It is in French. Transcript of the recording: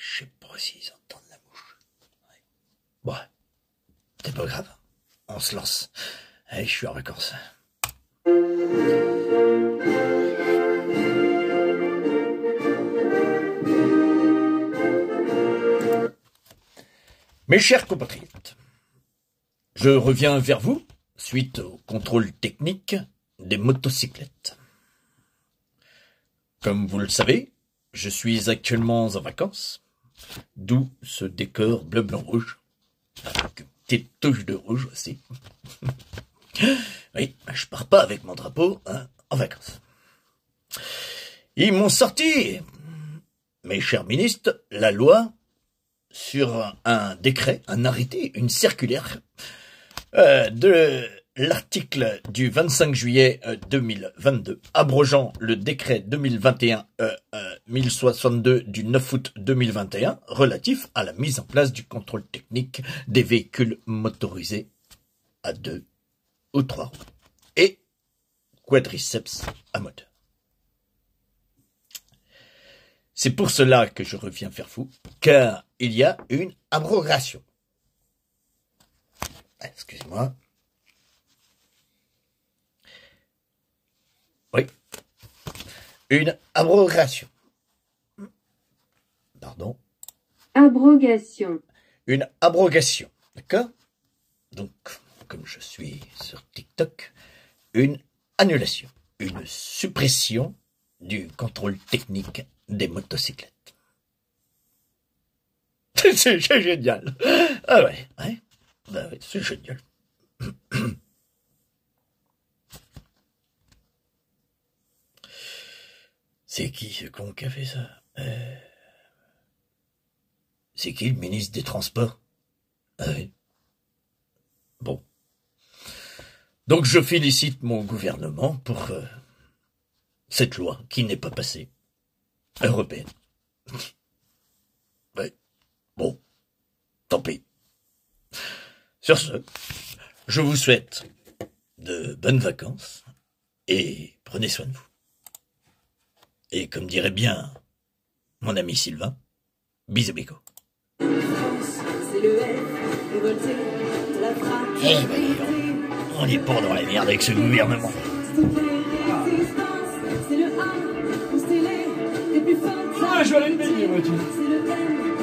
Je sais pas s'ils entendent la mouche. Ouais. Bon, c'est pas grave. On se lance. Allez, je suis en vacances. Mes chers compatriotes, je reviens vers vous suite au contrôle technique des motocyclettes. Comme vous le savez, je suis actuellement en vacances, d'où ce décor bleu-blanc-rouge, avec une petite touche de rouge aussi. Oui, je pars pas avec mon drapeau en vacances. Ils m'ont sorti, mes chers ministres, la loi sur un décret, un arrêté, une circulaire de l'article du 25 juillet 2022, abrogeant le décret 2021-1062 du 9 août 2021 relatif à la mise en place du contrôle technique des véhicules motorisés à 2 ou 3 roues et quadriceps à moteur. C'est pour cela que je reviens vers vous, car il y a une abrogation. Excusez-moi. Oui. Une abrogation. Pardon. Abrogation. Une abrogation. D'accord? Donc, comme je suis sur TikTok, une annulation. Une suppression du contrôle technique des motocyclettes. C'est génial. Ah ouais, ouais. Bah ouais, c'est génial. C'est qui ce con qui a fait ça? C'est qui le ministre des Transports? Ah oui. Bon. Donc je félicite mon gouvernement pour cette loi qui n'est pas passée. Européenne. Ouais. Bon. Tant pis. Sur ce, je vous souhaite de bonnes vacances et prenez soin de vous. Et comme dirait bien mon ami Sylvain, bisous bico. Eh ben, on est pas dans la merde avec ce gouvernement. Ah, je vais aller me baigner, moi, tu.